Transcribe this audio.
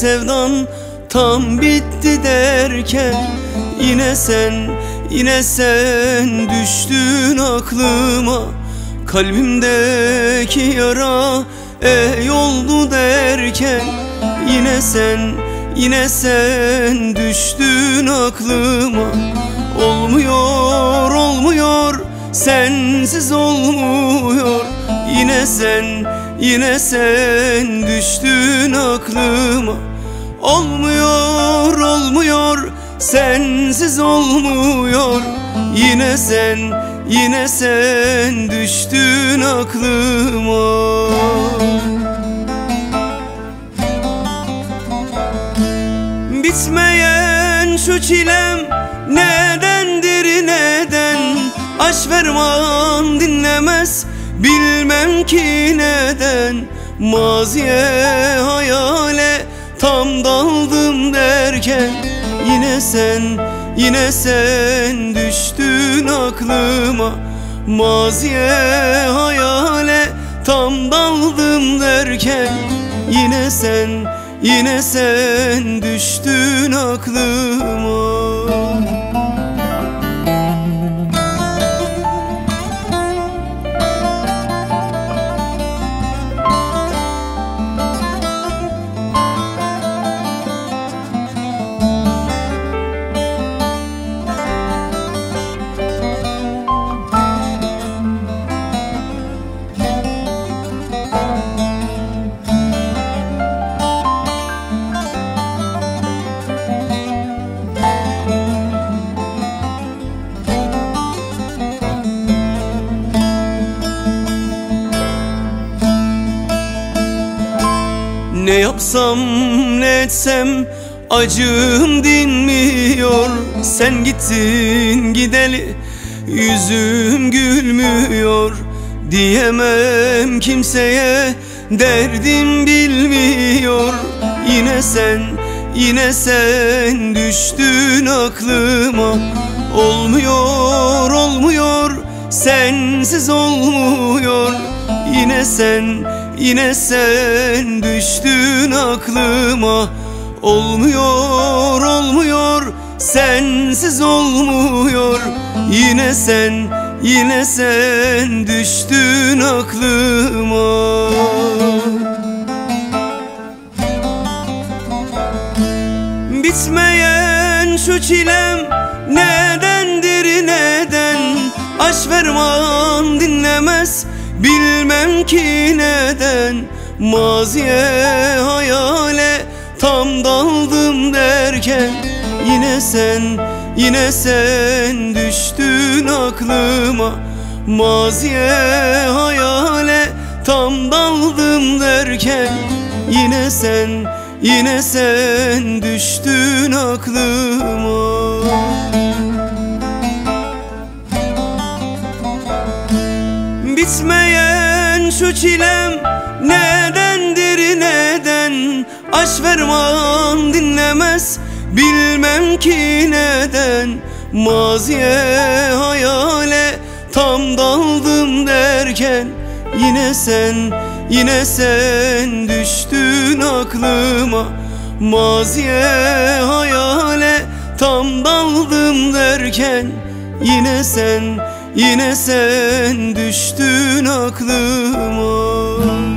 sevdan tam bitti derken yine sen düştün aklıma. Kalbimdeki yara ey oldu derken yine sen düştün aklıma. Olmuyor sensiz olmuyor. Yine sen düştün aklıma. Olmuyor sensiz olmuyor. Yine sen düştün aklıma. Bitmeyen şu çilem nedendir neden? Aşk ferman dinlemez bilmem ki neden. Maziye hayale tam daldım derken yine sen düştün aklıma. Maziye hayale tam daldım derken yine sen düştün aklıma. Ne yapsam ne etsem acım dinmiyor. Sen gittin gideli yüzüm gülmüyor. Diyemem kimseye derdim bilmiyor. Yine sen düştün aklıma. Olmuyor sensiz olmuyor. Yine sen düştün aklıma. Olmuyor sensiz olmuyor. Yine sen düştün aklıma. Bitmeyen şu çilem nedendir neden? Aşk ferman dinlemez bilmem ki neden. Maziye hayale tam daldım derken yine sen düştün aklıma. Maziye hayale tam daldım derken yine sen düştün aklıma. Bitmeyen şu çilem nedendir neden? Aşk ferman dinlemez bilmem ki neden. Maziye hayale tam daldım derken yine sen düştün aklıma. Maziye hayale tam daldım derken yine sen düştün aklıma.